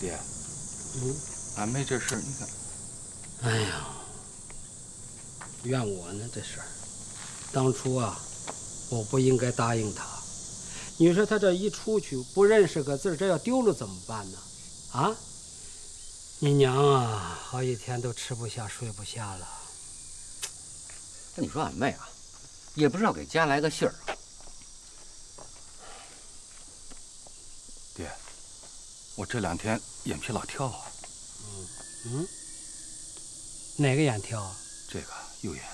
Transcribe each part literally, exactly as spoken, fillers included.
爹， 嗯， 俺妹这事儿，你看， 哎呀，怨我呢这事儿。当初啊，我不应该答应他。你说他这一出去不认识个字，这要丢了怎么办呢？啊？你娘啊，好几天都吃不下睡不下了。 那你说俺妹啊，也不是要给家来个信儿啊。 爹，我这两天眼皮老跳啊。 嗯嗯，哪个眼跳啊？ 这个右眼。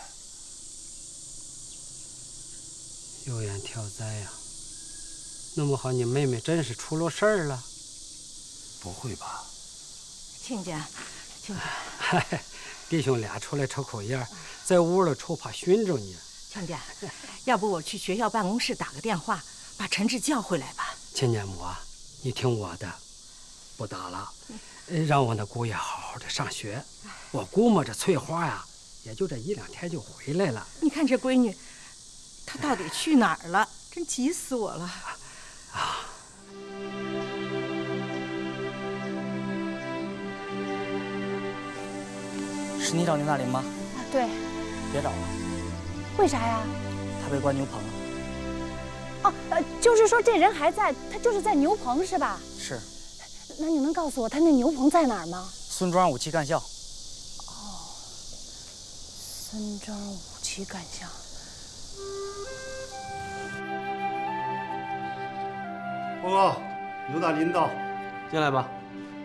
右眼跳灾呀、啊！弄不好你妹妹真是出了事儿了。 不会吧？ 亲家，亲家， 嗨，弟兄俩出来抽口烟，在屋里抽怕熏着你。 亲家，要不我去学校办公室打个电话，把陈志叫回来吧。 亲家母啊，你听我的，不打了，让我那姑爷好好的上学。我估摸着翠花呀，也就这一两天就回来了。 你看这闺女，她到底去哪儿了？真急死我了。 啊。 是你找牛大林吗？ 啊，对。 别找了。 为啥呀？ 他被关牛棚了。 哦，呃，就是说这人还在，他就是在牛棚是吧？ 是。 那你能告诉我他那牛棚在哪儿吗？ 孙庄武器干校。 哦，孙庄武器干校。 报告，牛大林到。 进来吧。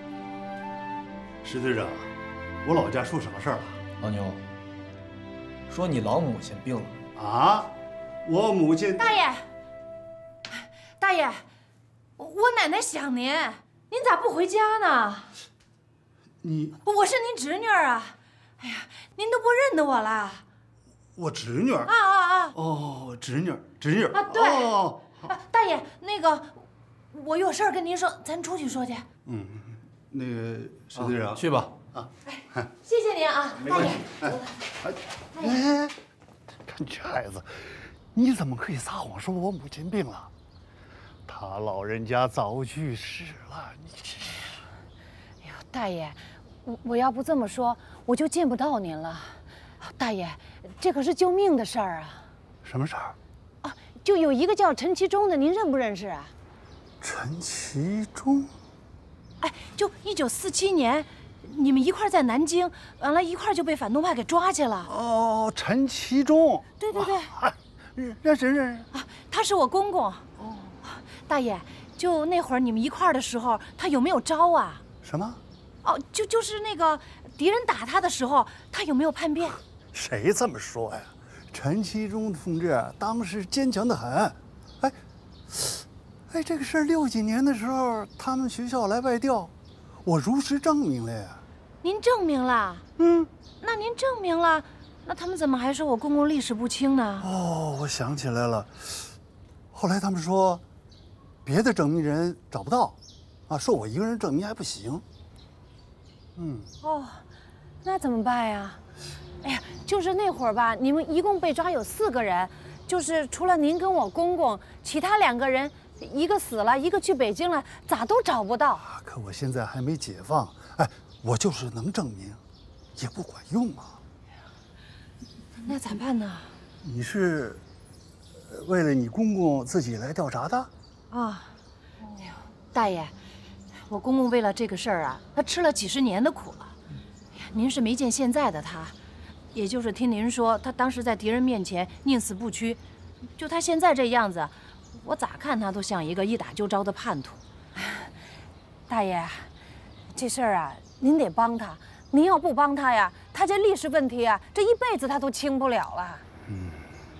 石队长，我老家出什么事儿了？ 老牛，说你老母亲病了。 啊？我母亲…… 大爷，大爷，我奶奶想您，您咋不回家呢？ 你…… 我是您侄女儿啊！哎呀，您都不认得我了。 我侄女儿？ 啊啊啊！ 哦，侄女儿，侄女儿啊，对。 哦， 大爷，那个，我有事儿跟您说，咱出去说去。 嗯，那个石队长， 去吧。 啊， 哎，谢谢您啊，大爷。 哎，哎，看这孩子，你怎么可以撒谎说我母亲病了？他老人家早去世了，你这…… 哎呦，大爷，我我要不这么说，我就见不到您了。大爷，这可是救命的事儿啊！ 什么事儿？ 啊，就有一个叫陈其忠的，您认不认识啊？ 陈其忠？ 哎，就一九四七年。你们一块在南京，完了，一块就被反动派给抓去了。 哦，陈其忠。 对对对， 啊、认识认识啊，他是我公公。哦，大爷，就那会儿你们一块的时候，他有没有招啊？ 什么？ 哦，就就是那个敌人打他的时候，他有没有叛变？ 谁这么说呀？陈其忠同志当时坚强得很。哎，哎，这个事儿六几年的时候，他们学校来外调，我如实证明了呀。 您证明了？ 嗯， 那您证明了，那他们怎么还说我公公历史不清呢？ 哦，我想起来了，后来他们说，别的证明人找不到，啊，说我一个人证明还不行。嗯。 哦，那怎么办呀？哎呀，就是那会儿吧，你们一共被抓有四个人，就是除了您跟我公公，其他两个人，一个死了，一个去北京了，咋都找不到。 可我现在还没解放，哎。我就是能证明，也不管用啊。 那咋办呢？ 你是为了你公公自己来调查的？ 啊，哎呦，大爷，我公公为了这个事儿啊，他吃了几十年的苦了。哎呀，您是没见现在的他，也就是听您说，他当时在敌人面前宁死不屈，就他现在这样子，我咋看他都像一个一打就招的叛徒。 大爷，这事儿啊。您得帮他，您要不帮他呀，他这历史问题啊，这一辈子他都清不了了。 嗯。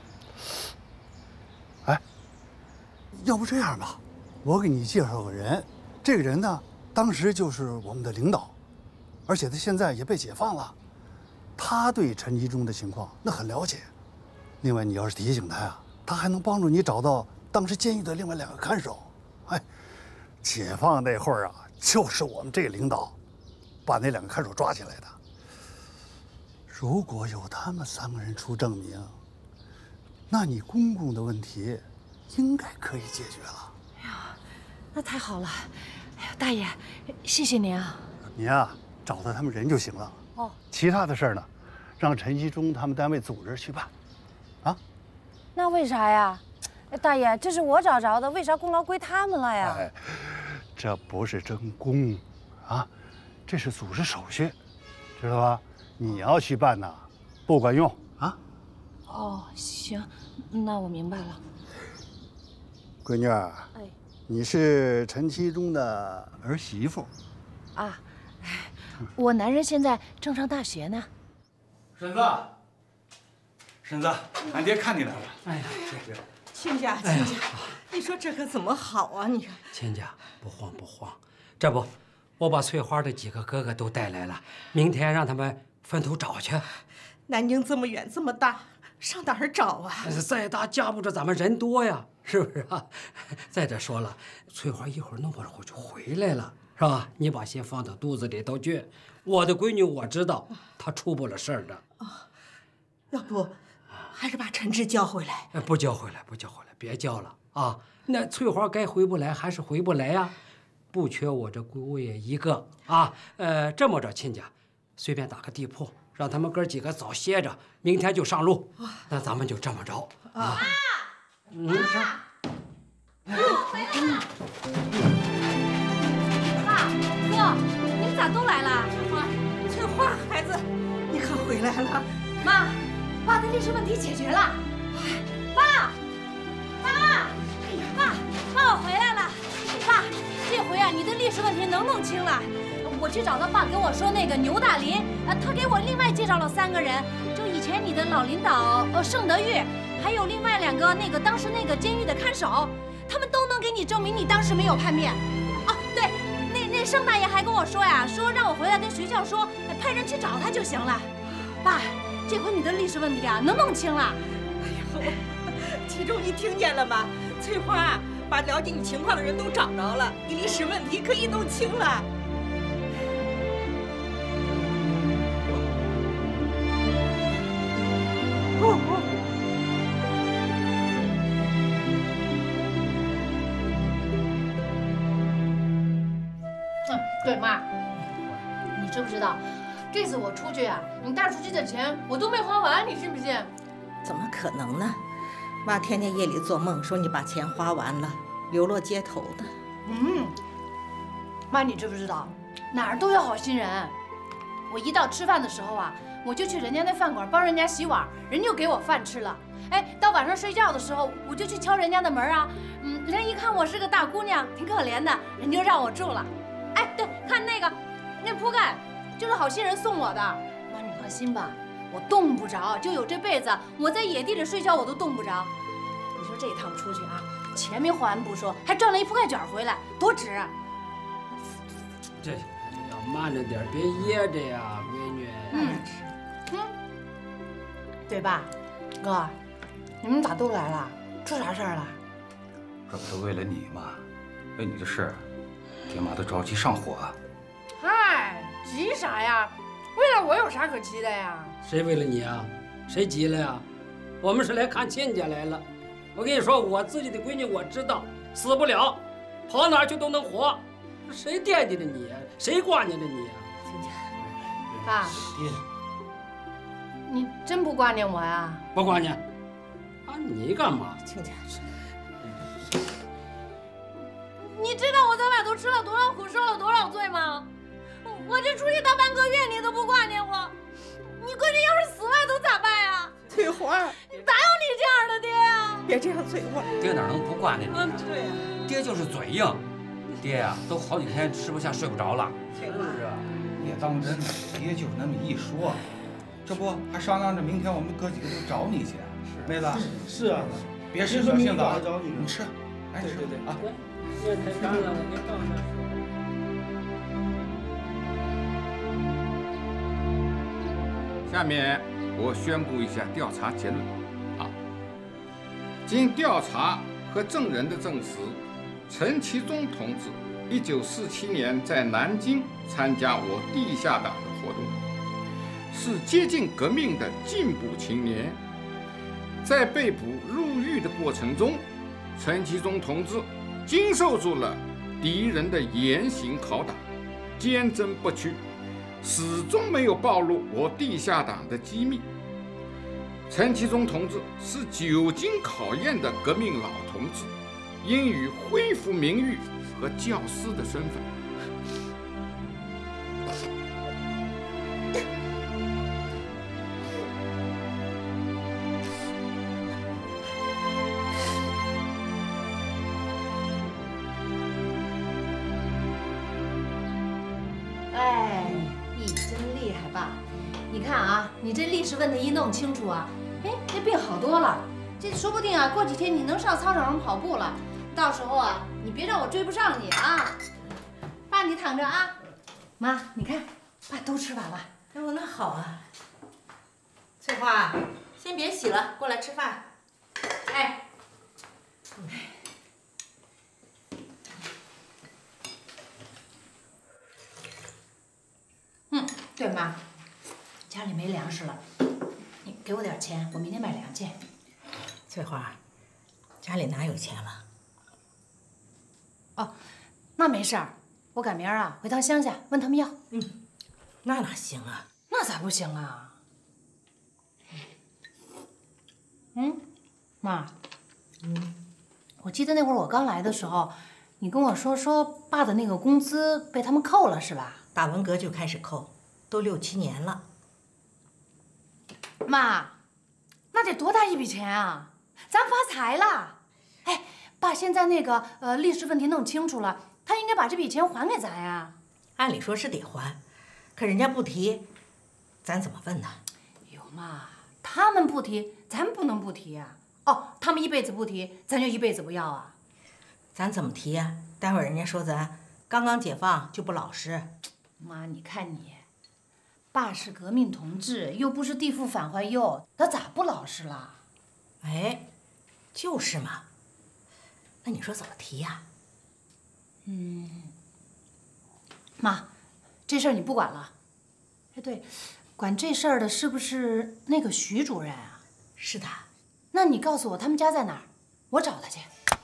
哎，要不这样吧，我给你介绍个人，这个人呢，当时就是我们的领导，而且他现在也被解放了，他对陈其忠的情况那很了解。另外，你要是提醒他呀，他还能帮助你找到当时监狱的另外两个看守。哎，解放那会儿啊，就是我们这个领导把那两个看守抓起来的。如果有他们三个人出证明，那你公公的问题应该可以解决了。 哎呀，那太好了！ 哎呀，大爷，谢谢您啊。 你呀，找到他们人就行了。 哦， 其他的事儿呢，让陈其忠他们单位组织去办。啊？ 那为啥呀？哎，大爷，这是我找着的，为啥功劳归他们了呀？ 哎，这不是争功，啊，这是组织手续，知道吧？你要去办呐，不管用啊。 哦，行，那我明白了。 闺女儿， 哎， 你是陈其忠的儿媳妇。 啊，我男人现在正上大学呢。 婶子，婶子，俺爹看你来了。 哎呀，这亲家，亲家，你说这可怎么好啊？你看， 亲家不慌不慌，这不，我把翠花的几个哥哥都带来了，明天让他们分头找去。 南京这么远这么大，上哪儿找啊？ 再大架不着咱们人多呀，是不是啊？再者说了，翠花一会儿弄不好就回来了，是吧？你把心放到肚子里头去。我的闺女我知道，她出不了事儿的。 啊，要不还是把陈志叫回来？ 不叫回来，不叫回来，别叫了啊！那翠花该回不来还是回不来呀？不缺我这姑爷一个啊。呃，这么着，亲家，随便打个地铺，让他们哥几个早歇着，明天就上路。那咱们就这么着啊。嗯，是。 爸，哥，你们咋都来了？ 翠花，翠花，孩子，你可回来了。 妈，爸的历史问题解决了。爸，爸，爸，爸，我回来了。爸，这回啊，你的历史问题能弄清了。我去找他爸，跟我说那个牛大林，呃，他给我另外介绍了三个人，就以前你的老领导呃盛德玉，还有另外两个那个当时那个监狱的看守，他们都能给你证明你当时没有叛变。哦，对，那那盛大爷还跟我说呀，说让我回来跟学校说，派人去找他就行了。爸，这回你的历史问题啊，能弄清了。 哎呀，其中你听见了吗？翠花把了解你情况的人都找着了，你历史问题可以弄清了。 嗯，对妈，你知不知道，这次我出去啊，你带出去的钱我都没花完，你信不信？ 怎么可能呢？妈天天夜里做梦说你把钱花完了，流落街头的。 嗯，妈，你知不知道，哪儿都有好心人。我一到吃饭的时候啊，我就去人家那饭馆帮人家洗碗，人就给我饭吃了。哎，到晚上睡觉的时候，我就去敲人家的门啊，嗯，人一看我是个大姑娘，挺可怜的，人就让我住了。哎，对，看那个，那铺盖就是好心人送我的。妈，你放心吧，我冻不着，就有这被子，我在野地里睡觉我都冻不着。你说这一趟出去啊，钱没花完不说，还赚了一铺盖卷回来，多值啊！ 这要慢着点，别噎着呀，闺女。 嗯嗯，对吧，哥？你们咋都来了？出啥事儿了？ 这不都为了你吗？为你的事，爹妈都着急上火。 嗨，急啥呀？为了我有啥可急的呀？ 谁为了你啊？谁急了呀？我们是来看亲家来了。我跟你说，我自己的闺女我知道，死不了，跑哪儿去都能活。谁惦记着你呀？谁挂念着你呀？ 亲家，爸，你真不挂念我呀？ 不挂念。啊，你干嘛？ 亲家， 你知道我在外头吃了多少苦，受了多少罪吗？我这出去大半个月，你都不挂念我，你闺女要是死外头咋办呀？ 翠花， 哪有你这样的爹呀？ 别这样，翠花。 爹哪能不挂念你啊？ 对呀， 爹就是嘴硬。爹呀，都好几天吃不下睡不着了。 是啊，别当真了，爹就那么一说，这不还商量着明天我们哥几个都找你去。妹子， 是啊， 别使小性子啊！ 找你你吃，来吃对对对啊！ 面太干了，我给倒上。 下面我宣布一下调查结论啊。经调查和证人的证实，陈其忠同志一九四七年在南京参加我地下党的活动，是接近革命的进步青年。在被捕入狱的过程中，陈其忠同志经受住了敌人的严刑拷打，坚贞不屈，始终没有暴露我地下党的机密。陈其忠同志是久经考验的革命老同志，应予恢复名誉和教师的身份。 哎，你真厉害爸！你看啊，你这历史问题一弄清楚啊，哎，这病好多了。这说不定啊，过几天你能上操场上跑步了。到时候啊，你别让我追不上你啊！爸，你躺着啊。妈，你看，爸都吃完了。 哎呦，那好啊。翠花，先别洗了，过来吃饭。 哎。嗯，对妈，家里没粮食了，你给我点钱，我明天买粮去。 翠花，家里哪有钱了？ 哦，那没事儿，我赶明儿啊回趟乡下问他们要。 嗯，那哪行啊？ 那咋不行啊？嗯，妈，嗯，我记得那会儿我刚来的时候，你跟我说说爸的那个工资被他们扣了是吧？ 打文革就开始扣，都六七年了。 妈，那得多大一笔钱啊！咱发财了！哎，爸现在那个呃历史问题弄清楚了，他应该把这笔钱还给咱呀。 按理说是得还，可人家不提，咱怎么问呢？ 哟妈，他们不提，咱不能不提呀。哦，他们一辈子不提，咱就一辈子不要啊？ 咱怎么提呀？待会儿人家说咱刚刚解放就不老实。 妈，你看你，爸是革命同志，又不是地富反坏右，他咋不老实了？ 哎，就是嘛。那你说怎么提呀？ 嗯，妈，这事儿你不管了。哎，对，管这事儿的是不是那个徐主任啊？ 是的。 那你告诉我他们家在哪儿，我找他去。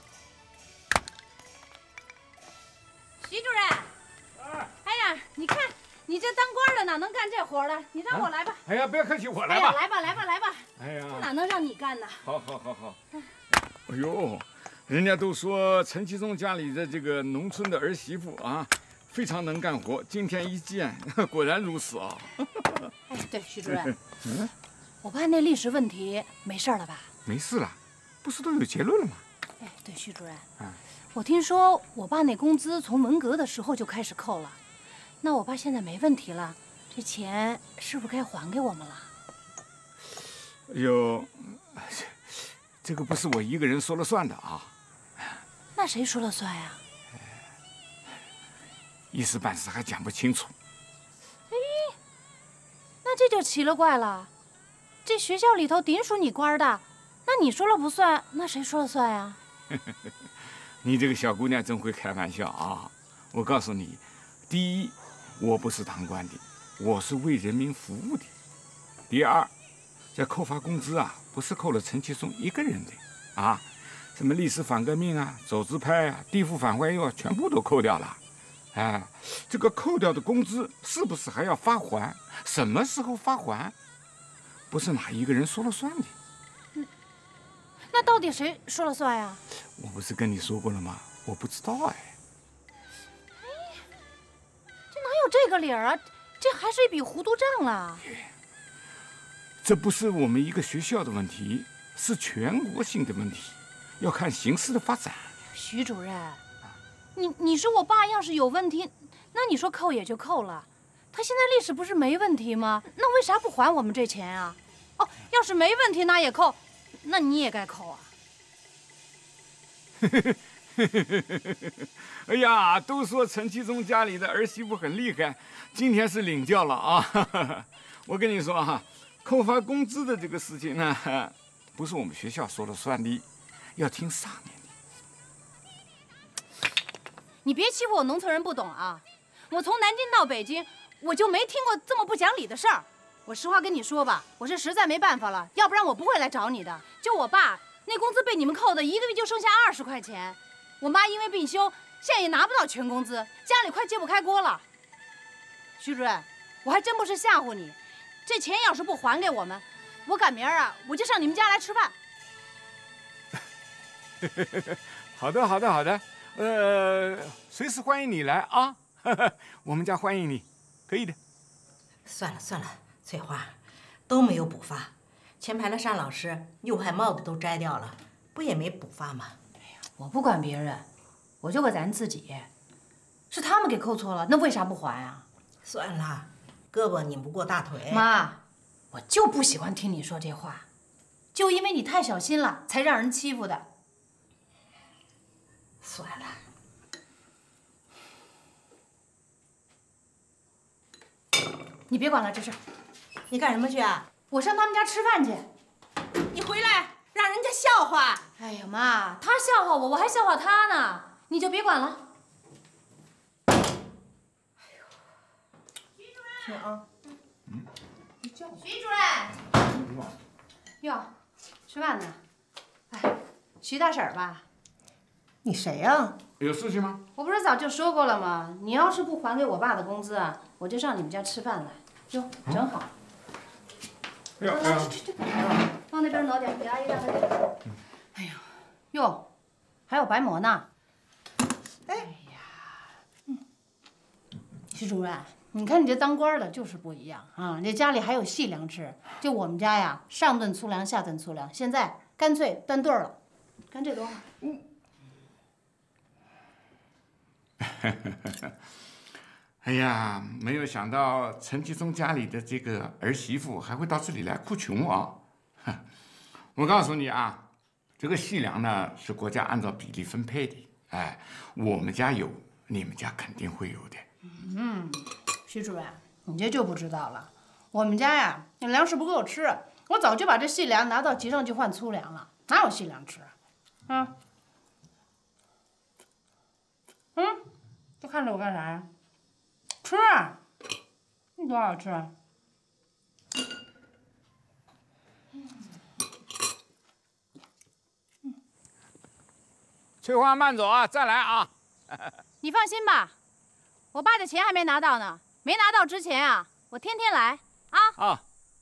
徐主任。哎呀，你看，你这当官的哪能干这活了？你让我来吧。 哎呀，不要客气，我来吧。 哎呀，来吧，来吧，来吧。 哎呀， 哪能让你干呢？ 好，好，好，好。哎呦，人家都说陈其忠家里的这个农村的儿媳妇啊，非常能干活。今天一见，果然如此啊。 哎，对，徐主任，嗯，我爸那历史问题没事了吧？ 没事了，不是都有结论了吗？ 哎，对，徐主任，嗯，我听说我爸那工资从文革的时候就开始扣了。那我爸现在没问题了，这钱是不是该还给我们了？ 哎呦，这个不是我一个人说了算的啊。 那谁说了算呀？ 一时半时还讲不清楚。 哎，那这就奇了怪了。这学校里头顶属你官的，那你说了不算，那谁说了算呀？ 你这个小姑娘真会开玩笑啊！我告诉你，第一，我不是当官的，我是为人民服务的。第二，这扣发工资啊，不是扣了陈其忠一个人的啊，什么历史反革命啊、走资派啊、地富反坏右啊，全部都扣掉了。哎，这个扣掉的工资是不是还要发还？什么时候发还？不是哪一个人说了算的。 嗯，那到底谁说了算呀？ 我不是跟你说过了吗？我不知道哎。 有这个理儿啊，这还是一笔糊涂账了。 这不是我们一个学校的问题，是全国性的问题，要看形势的发展。 徐主任，你你说我爸要是有问题，那你说扣也就扣了，他现在历史不是没问题吗？那为啥不还我们这钱啊？哦，要是没问题那也扣，那你也该扣啊。 哎呀，都说陈其忠家里的儿媳妇很厉害，今天是领教了啊！我跟你说哈、啊，扣发工资的这个事情呢，不是我们学校说了算的，要听上面的。 你别欺负我农村人不懂啊！我从南京到北京，我就没听过这么不讲理的事儿。我实话跟你说吧，我是实在没办法了，要不然我不会来找你的。就我爸那工资被你们扣的，一个月就剩下二十块钱。我妈因为病休， 现在也拿不到全工资，家里快揭不开锅了。徐主任，我还真不是吓唬你，这钱要是不还给我们，我赶明儿啊我就上你们家来吃饭。 好的，好的，好的，呃，随时欢迎你来啊，我们家欢迎你，可以的。 算了算了，翠花，都没有补发，前排的沙老师又害帽子都摘掉了，不也没补发吗？ 哎呀，我不管别人，我就管咱自己，是他们给扣错了，那为啥不还啊？ 算了，胳膊拧不过大腿。 妈，我就不喜欢听你说这话，就因为你太小心了，才让人欺负的。 算了， 你别管了这事。 你干什么去啊？ 我上他们家吃饭去。 你回来让人家笑话。 哎呀妈，他笑话我，我还笑话他呢，你就别管了。哎呦，听啊。 嗯。徐主任。哟，吃饭呢？哎，徐大婶吧。 你谁呀？ 有事情吗？ 我不是早就说过了吗？你要是不还给我爸的工资啊，我就上你们家吃饭来。哟，正好。 哎呀，哎呀， 往那边挪点，给阿姨让开点。哎呦，哟，还有白馍呢。 哎呀，嗯，徐主任，你看你这当官的就是不一样啊！你这家里还有细粮吃，就我们家呀，上顿粗粮，下顿粗粮，现在干脆断顿了。看这多好。嗯。 哎呀，没有想到陈其忠家里的这个儿媳妇还会到这里来哭穷啊！我告诉你啊，这个细粮呢是国家按照比例分配的，哎，我们家有，你们家肯定会有的。 嗯，徐主任，你这就不知道了。我们家呀，粮食不够吃，我早就把这细粮拿到集上去换粗粮了，哪有细粮吃啊？啊？嗯，都看着我干啥呀？吃啊！你多好吃啊！ 翠花慢走啊，再来啊！ 你放心吧，我爸的钱还没拿到呢，没拿到之前啊，我天天来啊！ 啊。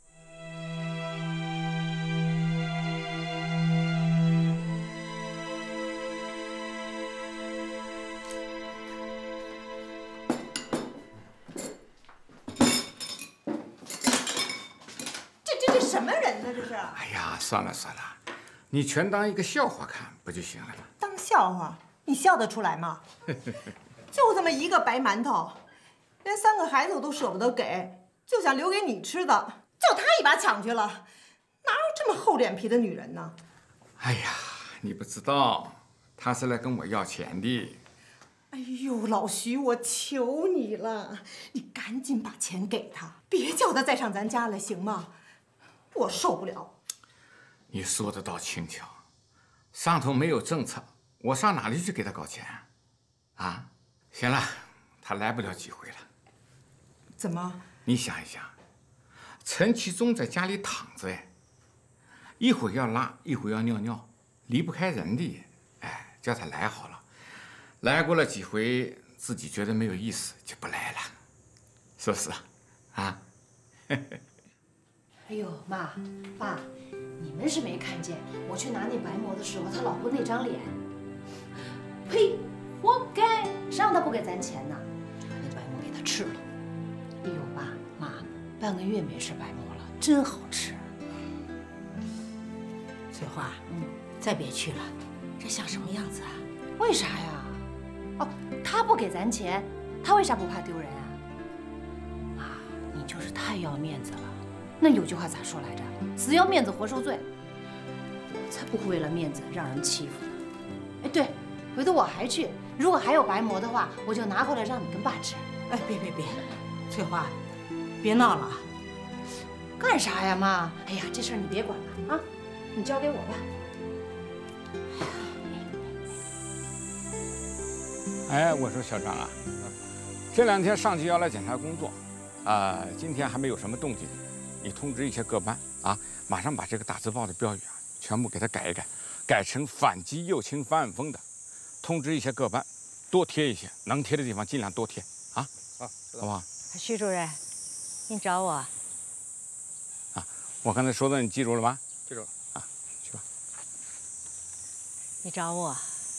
什么人呢？这是？ 哎呀，算了算了，你全当一个笑话看不就行了吗？ 当笑话？你笑得出来吗？就这么一个白馒头，连三个孩子我都舍不得给，就想留给你吃的，就他一把抢去了，哪有这么厚脸皮的女人呢？ 哎呀，你不知道，他是来跟我要钱的。 哎呦，老徐，我求你了，你赶紧把钱给他，别叫他再上咱家来，行吗？我受不了。 你说的倒轻巧，上头没有政策，我上哪里去给他搞钱啊？啊，行了，他来不了几回了。 怎么？ 你想一想，陈其忠在家里躺着，哎，一会儿要拉，一会儿要尿尿，离不开人的。哎，叫他来好了，来过了几回，自己觉得没有意思，就不来了，是不是？啊？ 哎呦，妈，爸，你们是没看见我去拿那白馍的时候，他老婆那张脸，呸，活该！谁让他不给咱钱呢？把那白馍给他吃了。哎呦，爸妈，半个月没吃白馍了，真好吃。 翠花，嗯，再别去了，这像什么样子啊？ 为啥呀？哦，他不给咱钱，他为啥不怕丢人啊？妈，你就是太要面子了。那有句话咋说来着？死要面子活受罪。我才不会为了面子让人欺负呢。哎，对，回头我还去，如果还有白馍的话，我就拿回来让你跟爸吃。 哎，别别别，翠花，别闹了啊！ 干啥呀，妈？哎呀，这事儿你别管了啊，你交给我吧。 哎，我说小张啊，这两天上级要来检查工作，啊、呃，今天还没有什么动静。你通知一些各班啊，马上把这个大字报的标语啊，全部给它改一改，改成反击右倾反晚风的。通知一些各班， 多贴一些，能贴的地方尽量多贴啊， 好， 好不好？ 徐主任，您找我？ 啊，我刚才说的你记住了吗？ 记住了。 啊，去吧。 你找我？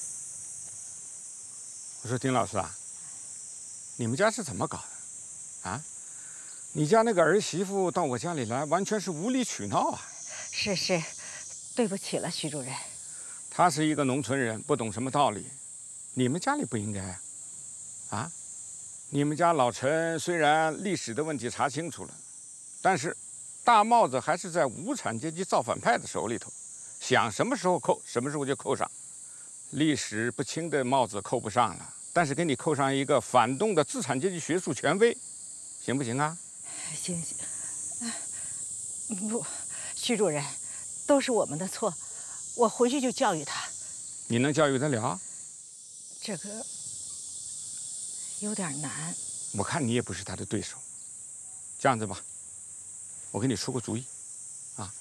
我说丁老师啊，你们家是怎么搞的？啊，你家那个儿媳妇到我家里来，完全是无理取闹啊！ 是是，对不起了，徐主任。 她是一个农村人，不懂什么道理，你们家里不应该啊！啊，你们家老陈虽然历史的问题查清楚了，但是大帽子还是在无产阶级造反派的手里头，想什么时候扣什么时候就扣上。历史不清的帽子扣不上了，但是给你扣上一个反动的资产阶级学术权威，行不行啊？ 行行，不，徐主任，都是我们的错，我回去就教育他。 你能教育得了？ 这个有点难。 我看你也不是他的对手。这样子吧，我给你出个主意，啊，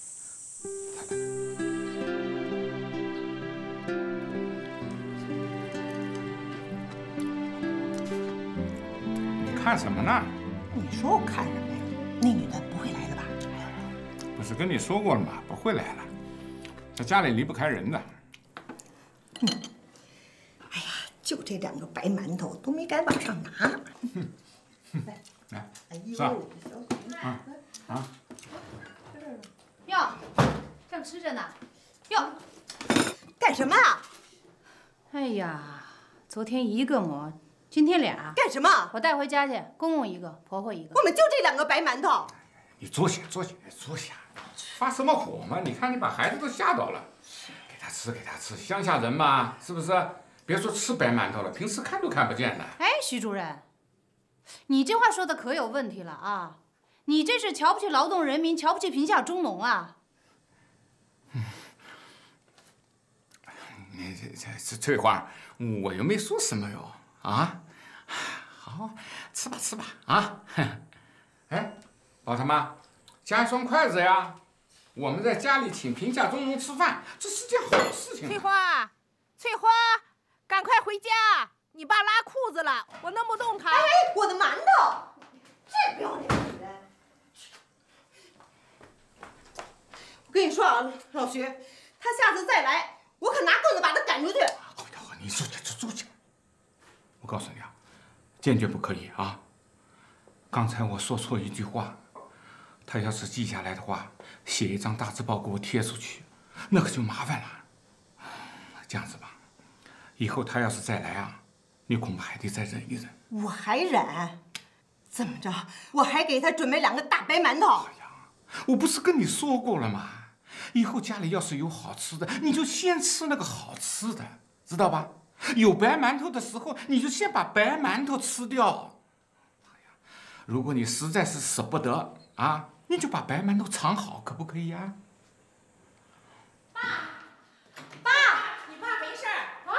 你看什么呢？ 你说我看什么呀？那女的不会来了吧？ 不是跟你说过了吗？不会来了，在家里离不开人的。 嗯，哎呀，就这两个白馒头都没敢往上拿。来， 来， 哎呦， 是吧？啊啊！ 哟，正吃着呢。哟， 干什么啊？ 哎呀，昨天一个馍，今天俩。 干什么？ 我带回家去，公公一个，婆婆一个。 我们就这两个白馒头。 你坐下，坐下，坐下。发什么火嘛？你看你把孩子都吓到了。给他吃，给他吃，乡下人嘛，是不是？别说吃白馒头了，平时看都看不见的。 哎，徐主任，你这话说的可有问题了啊！你这是瞧不起劳动人民，瞧不起贫下中农啊！ 嗯，你这这这翠花，我又没说什么哟啊！好，吃吧吃吧啊！哎，老他妈，加一双筷子呀！我们在家里请贫下中农吃饭，这是件好事情。 翠花，翠花，赶快回家！你爸拉裤子了，我弄不动他。哎，我的馒头！这不要脸的人！我跟你说啊，老徐，他下次再来，我可拿棍子把他赶出去。 好家伙，你坐下，坐下。我告诉你啊，坚决不可以啊！刚才我说错一句话。他要是记下来的话，写一张大字报给我贴出去，那可就麻烦了。这样子吧，以后他要是再来啊，你恐怕还得再忍一忍。 我还忍？怎么着？我还给他准备两个大白馒头。 哎呀，我不是跟你说过了吗？以后家里要是有好吃的，你就先吃那个好吃的，知道吧？有白馒头的时候，你就先把白馒头吃掉。哎呀，如果你实在是舍不得啊，你就把白馒头藏好，可不可以呀？ 爸，爸，你爸没事儿啊？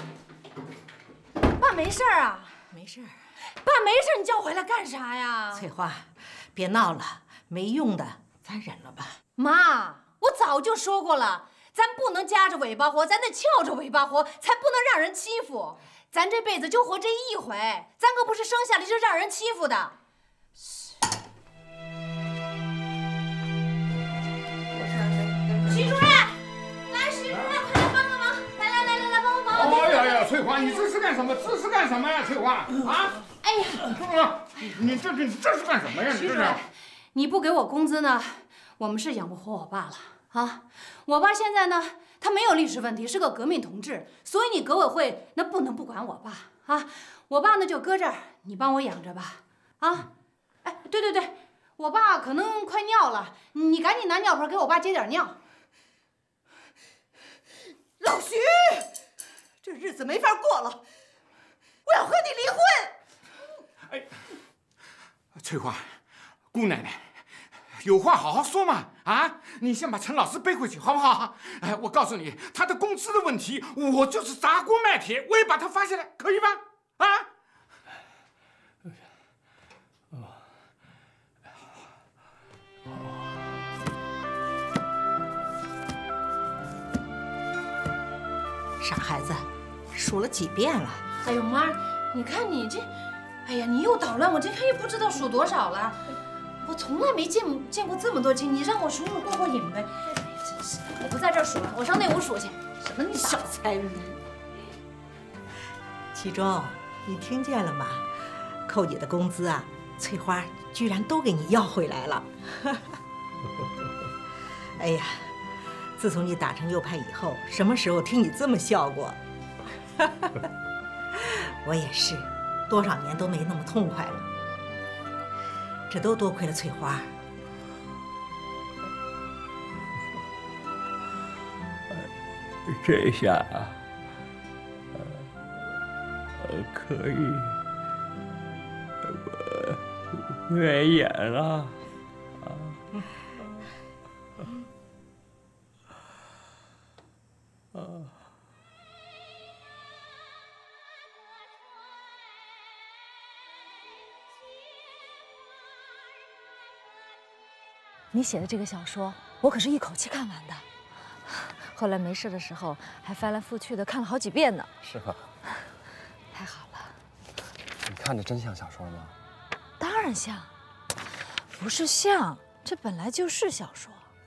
爸没事儿啊？ 没事儿。 爸没事儿，你叫我回来干啥呀？ 翠花，别闹了，没用的，咱忍了吧。 妈，我早就说过了，咱不能夹着尾巴活，咱得翘着尾巴活，才不能让人欺负。咱这辈子就活这一回，咱可不是生下来就让人欺负的。徐主任，来，徐主任，快来帮个忙！来来来来来，帮帮忙！ 哎呀呀，翠花，你这是干什么？这是干什么呀，翠花？啊！ 哎呀， 你这这这是干什么呀？你这是？ 你不给我工资呢，我们是养不活我爸了啊！我爸现在呢，他没有历史问题，是个革命同志，所以你革委会那不能不管我爸啊！我爸呢就搁这儿，你帮我养着吧啊！哎，对对对，我爸可能快尿了，你赶紧拿尿盆给我爸接点尿。 老徐，这日子没法过了，我要和你离婚。 哎，翠花，姑奶奶，有话好好说嘛！啊，你先把陈老师背回去，好不好？哎，我告诉你，他的工资的问题，我就是砸锅卖铁，我也把他发下来，可以吧？啊？ 傻孩子，数了几遍了？ 哎呦妈，你看你这，哎呀，你又捣乱，我这看也不知道数多少了。我从来没见见过这么多钱，你让我数数过过瘾呗。哎呀，真是，我不在这儿数了，我上内屋数去。什么你小财迷？ 其中，你听见了吗？寇姐的工资啊，翠花居然都给你要回来了。哎呀，自从你打成右派以后，什么时候听你这么笑过？我也是，多少年都没那么痛快了。这都多亏了翠花。 这下啊，呃，可以呃圆眼了。啊。 你写的这个小说，我可是一口气看完的。后来没事的时候，还翻来覆去的看了好几遍呢。 是吗？ 太好了。 你看着真像小说吗？ 当然像，不是像，这本来就是小说。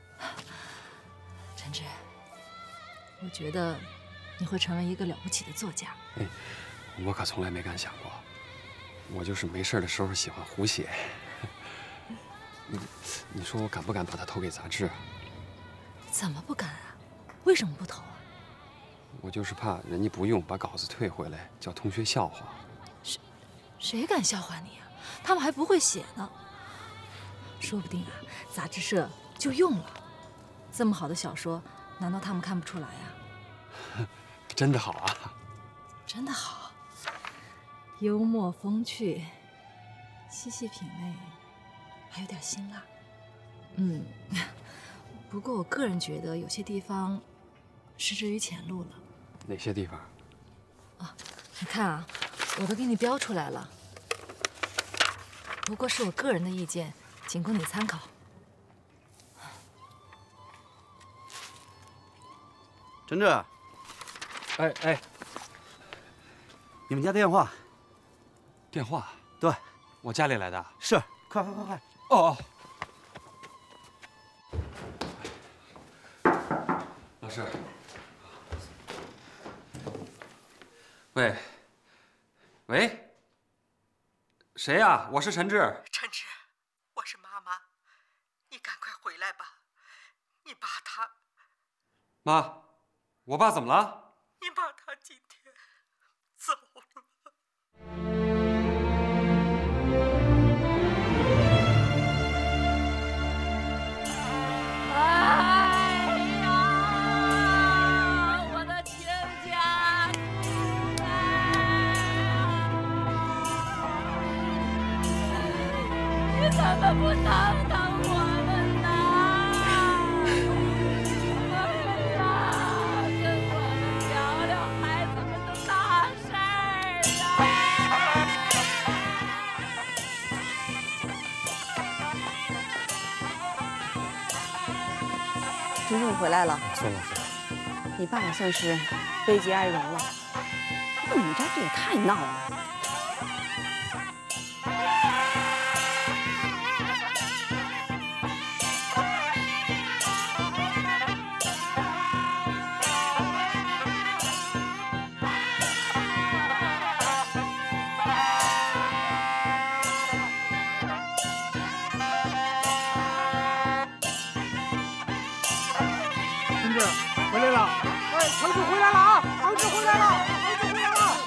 陈志，我觉得你会成为一个了不起的作家。 哎，我可从来没敢想过，我就是没事的时候喜欢胡写。你你说我敢不敢把它投给杂志啊？ 怎么不敢啊？为什么不投啊？ 我就是怕人家不用，把稿子退回来，叫同学笑话。 谁谁敢笑话你啊？他们还不会写呢。说不定啊，杂志社就用了。这么好的小说，难道他们看不出来啊？ 真的好啊！ 真的好，幽默风趣，细细品味。还有点辛辣，嗯，不过我个人觉得有些地方失之于前路了。 哪些地方？ 啊，你看啊，我都给你标出来了。不过是我个人的意见，仅供你参考。 陈志，哎哎，你们家电话？ 电话？ 对， 我家里来的。 是，快快快快！ 哦哦，老师，喂，喂，谁呀？我是陈志。 陈志，我是妈妈，你赶快回来吧，你爸他…… 妈，我爸怎么了？ 你爸他今天走了。 怎么不等等我们呢？哎呀，跟我们聊聊孩子们的大事儿啊！ 真正回来了， 孙老师， 你爸也算是悲极哀荣了。你们家这也太闹了。 回来了！哎，儿子回来了啊！儿子回来了！儿子回来了！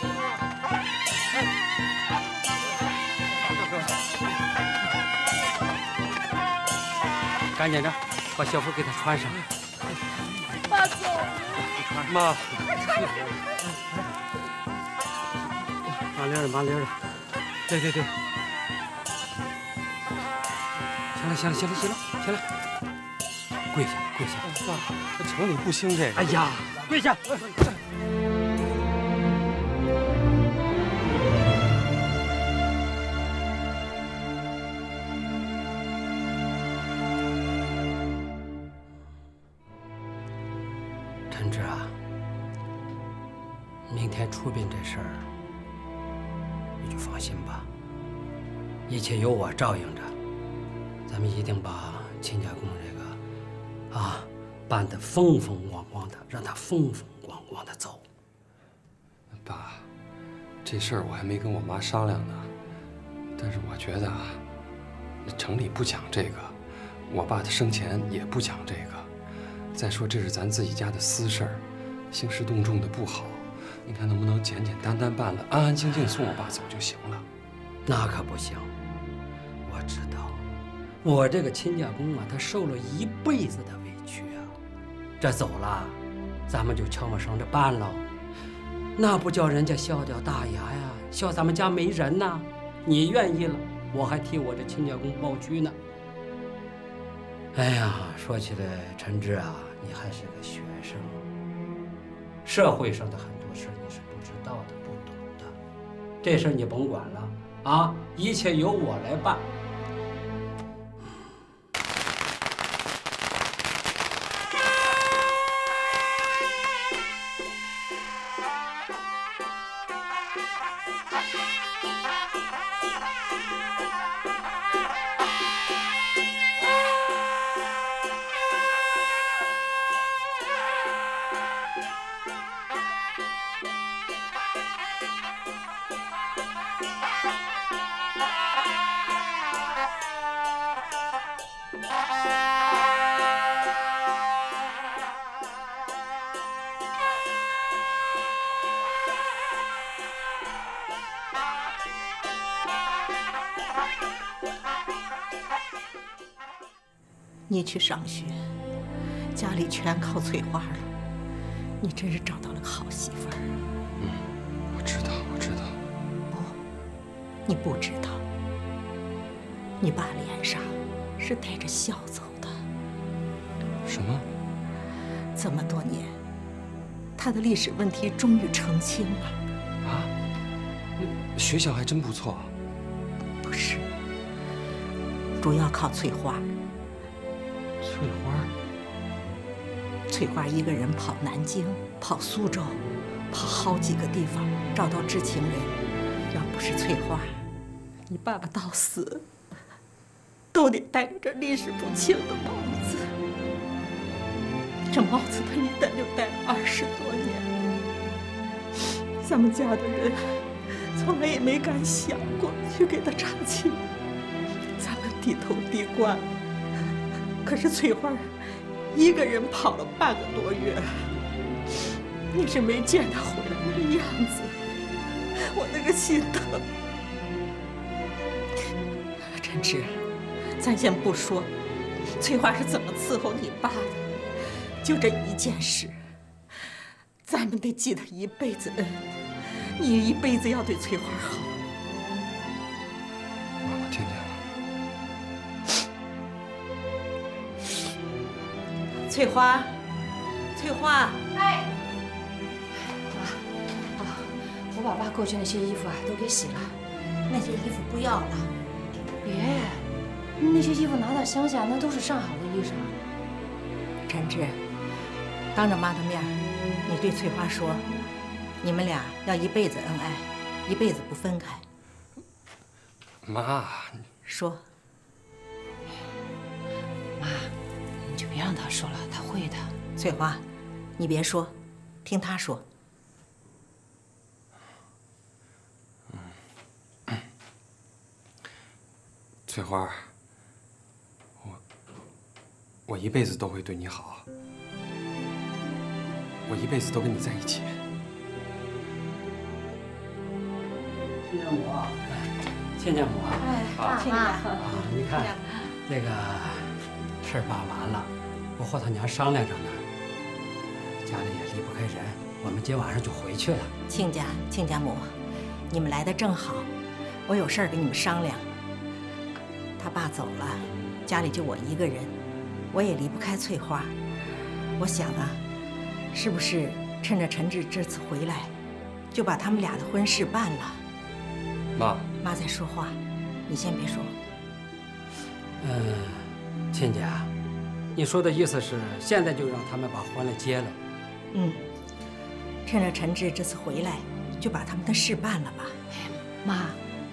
哎，赶紧着，把校服给他穿上。 爸走。 妈。 麻溜的，麻溜的。对对对。行了，行了，行了，行了，行了。跪下，跪下！ 爸，这城里不兴这个。 哎呀，跪下！ 陈志啊，明天出殡这事儿， 放心吧，一切有我照应着。咱们一定把亲家公这个啊办得风风光光的，让他风风光光的走。 爸，这事儿我还没跟我妈商量呢，但是我觉得啊，城里不讲这个，我爸他生前也不讲这个。再说这是咱自己家的私事儿，兴师动众的不好。你看能不能简简单单办了，安安静静送我爸走就行了？ 那可不行，我知道，我这个亲家公啊，他受了一辈子的委屈啊，这走了，咱们就悄没声的办了，那不叫人家笑掉大牙呀，笑咱们家没人呐。你愿意了，我还替我这亲家公抱屈呢。哎呀，说起来，陈志啊，你还是个学生，社会上的很多事你是不知道的、不懂的，这事你甭管了啊，一切由我来办。 你去上学，家里全靠翠花了，你真是找到了个好媳妇儿。 嗯，我知道，我知道。 不，你不知道，你爸脸上是带着笑走的。 什么？ 这么多年，他的历史问题终于澄清了。 啊？学校还真不错。 不是，主要靠翠花。 翠花， 翠花一个人跑南京，跑苏州，跑好几个地方，找到知情人。要不是翠花，你爸爸到死都得戴着这历史不清的帽子。这帽子他一戴就戴了二十多年，咱们家的人从来也没敢想过去给他唱亲，咱们低头低惯了。可是翠花一个人跑了半个多月，你是没见她回来那个样子，我那个心疼。陈志，咱先不说翠花是怎么伺候你爸的，就这一件事，咱们得记她一辈子恩，你一辈子要对翠花好。 妈，我听见了。 翠花，翠花， 哎，妈，啊，我把爸过去那些衣服啊都给洗了， 那些衣服不要了。 别，那些衣服拿到乡下那都是上好的衣裳。 陈志，当着妈的面，你对翠花说，你们俩要一辈子恩爱，一辈子不分开。 妈， 说。 妈。你就别让他说了，他会的。 翠花，你别说，听他说。 嗯，翠花，我我一辈子都会对你好，我一辈子都跟你在一起。 亲家母啊，亲家母啊， 哎，爸妈啊，你看这个。事儿办完了，我和他娘商量着呢，家里也离不开人，我们今晚上就回去了。 亲家、亲家母，你们来的正好，我有事儿跟你们商量。他爸走了，家里就我一个人，我也离不开翠花。我想啊，是不是趁着陈志这次回来，就把他们俩的婚事办了？ 妈， 妈在说话，你先别说。 嗯。亲家，你说的意思是现在就让他们把婚了结了？ 嗯，趁着陈志这次回来，就把他们的事办了吧。 妈，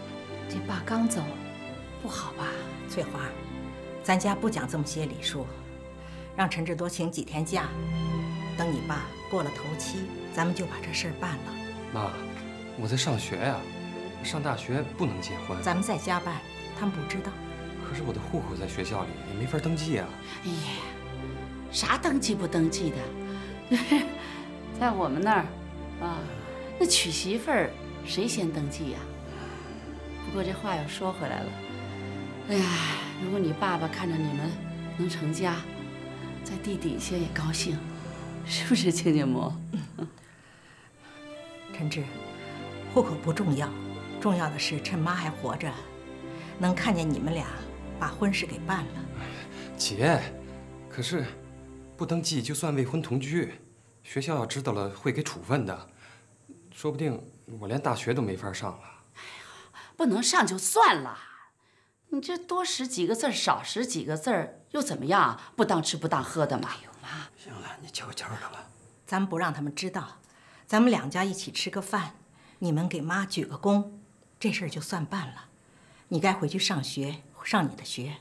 这爸刚走，不好吧？ 翠花，咱家不讲这么些礼数，让陈志多请几天假，等你爸过了头七，咱们就把这事儿办了。 妈，我在上学呀，上大学不能结婚。 咱们在家办，他们不知道。 可是我的户口在学校里，也没法登记啊。 哎呀，啥登记不登记的？在我们那儿，啊，那娶媳妇儿谁先登记呀？不过这话又说回来了，哎呀，如果你爸爸看着你们能成家，在地底下也高兴，是不是亲家母？ 陈志，户口不重要，重要的是趁妈还活着，能看见你们俩把婚事给办了。 姐，可是不登记就算未婚同居，学校要知道了会给处分的，说不定我连大学都没法上了。 哎呀，不能上就算了，你这多识几个字少识几个字又怎么样？不当吃不当喝的嘛。哎呦妈， 行了，你悄悄的了。 咱们不让他们知道，咱们两家一起吃个饭，你们给妈举个躬，这事儿就算办了。你该回去上学，上你的学。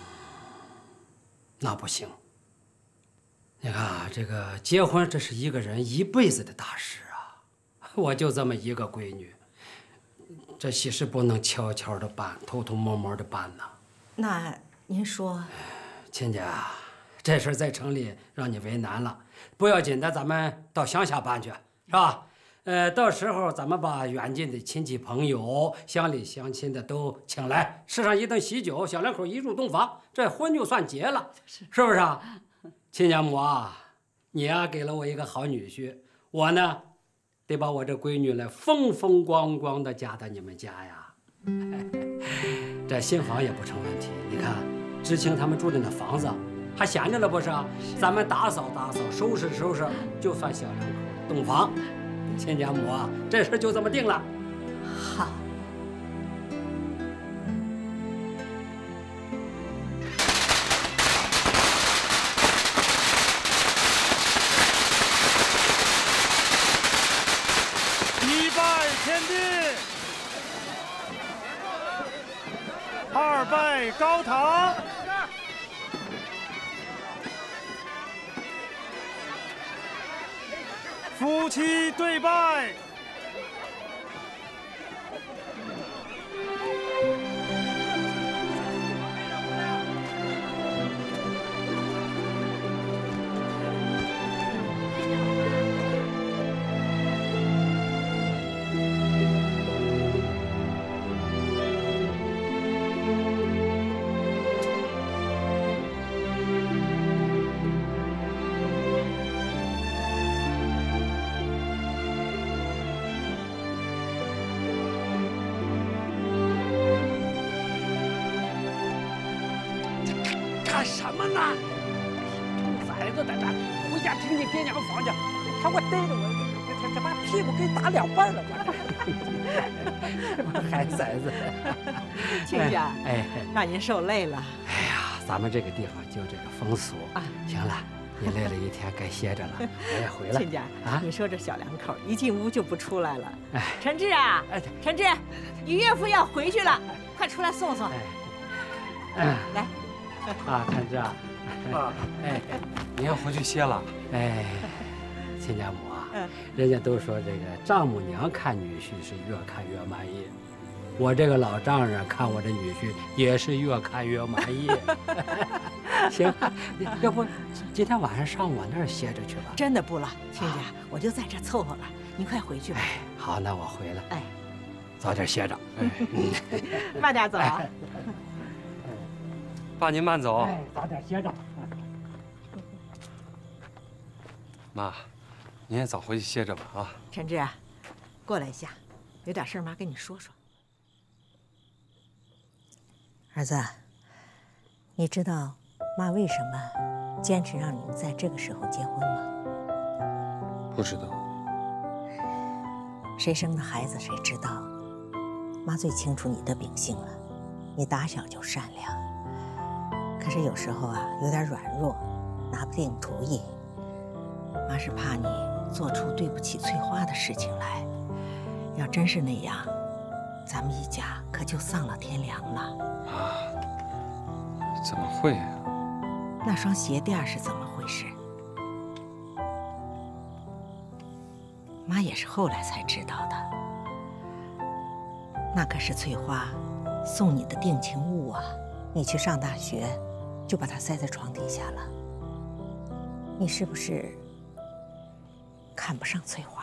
那不行。你看啊，这个结婚这是一个人一辈子的大事啊！我就这么一个闺女，这喜事不能悄悄的办，偷偷摸摸的办呐。 那您说， 亲家，这事在城里让你为难了，不要紧的，咱们到乡下办去，是吧？呃，到时候咱们把远近的亲戚朋友、乡里乡亲的都请来，吃上一顿喜酒，小两口一入洞房，这婚就算结了，是不是啊？亲家母啊，你呀、啊、给了我一个好女婿，我呢得把我这闺女来风风光光的嫁到你们家呀。这新房也不成问题，你看知青他们住的那房子还闲着了不是？咱们打扫打扫，收拾收拾，就算小两口洞房。亲家母啊，这事就这么定了。 好。 一拜天地，二拜高堂，夫妻对拜。 干什么呢？崽子在这，回家听听爹娘房去，他给我逮着我，他他把屁股给打两半了，我孩崽子。 亲家， 哎， 让您受累了。 哎呀，咱们这个地方就这个风俗啊。行了，你累了一天，该歇着了，我也回来。 亲家啊， 你说这小两口一进屋就不出来了。 哎， 陈志啊，哎，陈志，你岳父要回去了，快出来送送。 哎， 来。 啊，陈志啊， 啊，哎，您要回去歇了？ 哎，亲家母啊，嗯，人家都说这个丈母娘看女婿是越看越满意，我这个老丈人看我这女婿也是越看越满意。行，要不今天晚上上我那儿歇着去吧？ 真的不了，亲家，我就在这凑合了，你快回去吧。 哎，好，那我回来。 哎， 早点歇着。哎， 慢点走啊。 爸，您慢走。 哎，早点歇着。 妈，您也早回去歇着吧啊。 陈志，过来一下，有点事儿，妈跟你说说。儿子，你知道妈为什么坚持让你们在这个时候结婚吗？ 不知道。 谁生的孩子谁知道，妈最清楚你的秉性了，你打小就善良。可是有时候啊，有点软弱，拿不定主意。妈是怕你做出对不起翠花的事情来。要真是那样， 咱们一家可就丧了天良了。 啊？怎么会啊？ 那双鞋垫是怎么回事？妈也是后来才知道的。那可是翠花送你的定情物啊！你去上大学，就把它塞在床底下了。你是不是看不上翠花？